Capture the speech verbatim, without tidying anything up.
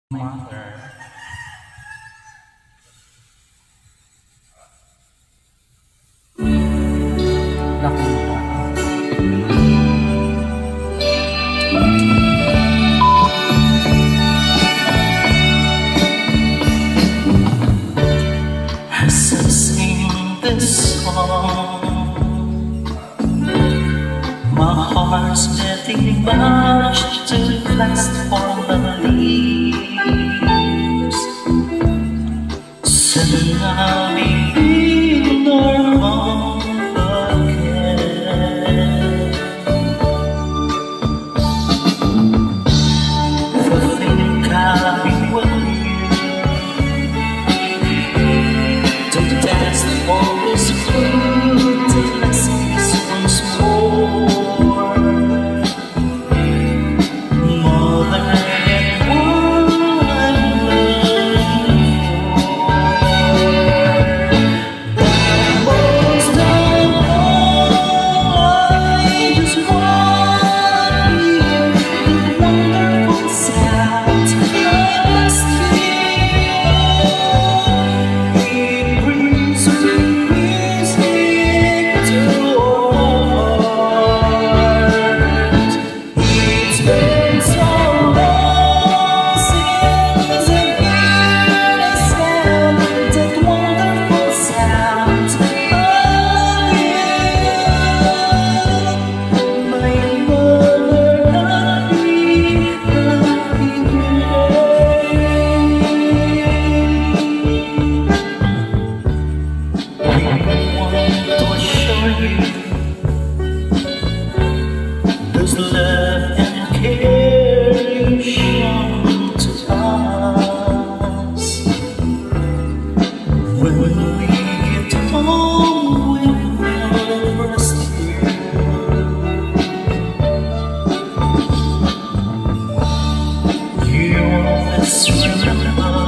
mother. As I sing this song, my heart's getting much too fast for the leaves. Soon I'll be in our home again. For think I'll be with you to dance all this food till I see this once more. There's love and care you shown to us. When we get home, we will rest here. You always remember